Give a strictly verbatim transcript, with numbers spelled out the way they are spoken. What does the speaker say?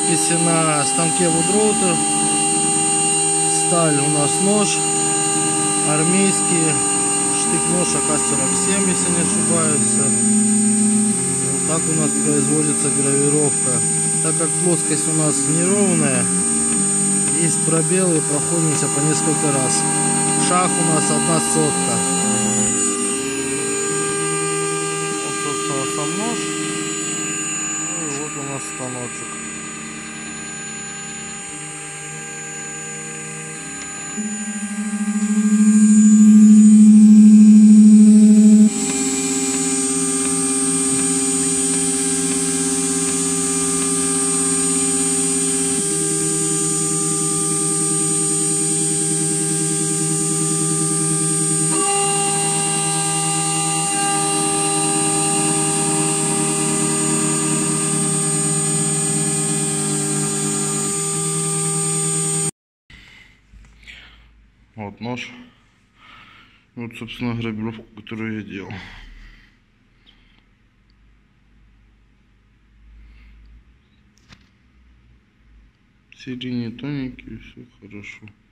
надписи на станке Woodrouter. Сталь у нас нож армейский, штык-нож А К сорок семь, если не ошибаюсь. Вот так у нас производится гравировка. Так как плоскость у нас неровная, есть пробелы, проходимся по несколько раз. Шаг у нас одна сотка. Вот, собственно, сам нож. Ну и вот у нас станочек. Вот нож. Вот, собственно, гравировку, которую я делал. Серии тоненькие, все хорошо.